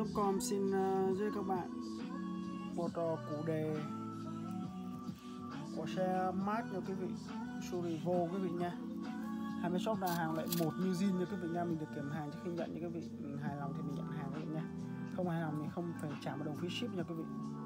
Shopcom xin giới các bạn một cụ đề của xe mát nha quý vị, Surivo quý vị nha. Hai shop đặt hàng lại một như zin nha quý vị nha. Mình được kiểm hàng trước khi nhận nha quý vị. Mình hài lòng thì mình nhận hàng quý vị nha. Không hài lòng thì không phải trả một đồng phí ship nha quý vị.